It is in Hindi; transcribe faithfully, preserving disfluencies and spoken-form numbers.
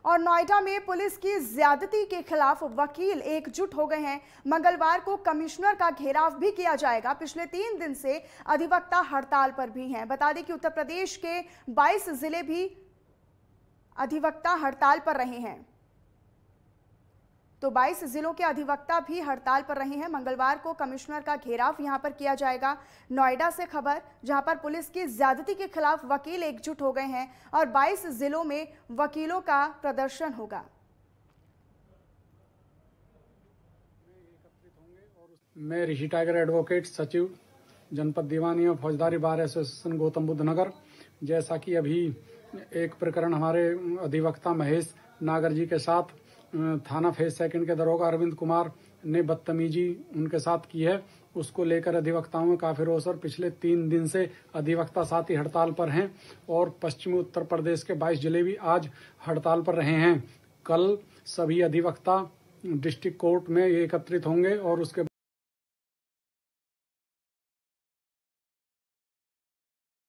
और नोएडा में पुलिस की ज्यादती के खिलाफ वकील एकजुट हो गए हैं। मंगलवार को कमिश्नर का घेराव भी किया जाएगा। पिछले तीन दिन से अधिवक्ता हड़ताल पर भी हैं। बता दें कि उत्तर प्रदेश के बाईस जिले भी अधिवक्ता हड़ताल पर रहे हैं। तो बाईस जिलों के अधिवक्ता भी हड़ताल पर रहे हैं। मंगलवार को कमिश्नर का घेराव यहां पर किया जाएगा। नोएडा से खबर, जहां पर पुलिस की ज्यादती के खिलाफ वकील एकजुट हो गए हैं और बाईस जिलों में वकीलों का प्रदर्शन होगा। मैं ऋषि टाइगर एडवोकेट सचिव जनपद दीवानी और फौजदारी बार एसोसिएशन गौतम बुद्ध नगर। जैसा कि अभी एक प्रकरण हमारे अधिवक्ता महेश नागर जी के साथ थाना फेज सेकंड के दरोगा अरविंद कुमार ने बदतमीजी उनके साथ की है, उसको लेकर अधिवक्ताओं में काफी रोष और पिछले तीन दिन से अधिवक्ता साथी हड़ताल पर हैं और पश्चिमी उत्तर प्रदेश के बाईस जिले भी आज हड़ताल पर रहे हैं। कल सभी अधिवक्ता डिस्ट्रिक्ट कोर्ट में एकत्रित होंगे और उसके